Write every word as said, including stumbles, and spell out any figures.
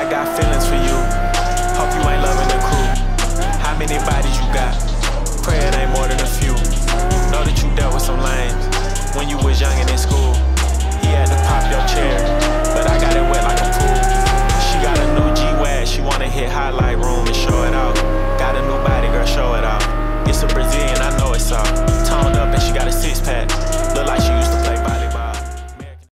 got feelings for you. Hope you ain't loving the crew. How many bodies you got? Pray it ain't more than a few. Know that you dealt with some lames when you was young and in school. He had to pop your chair.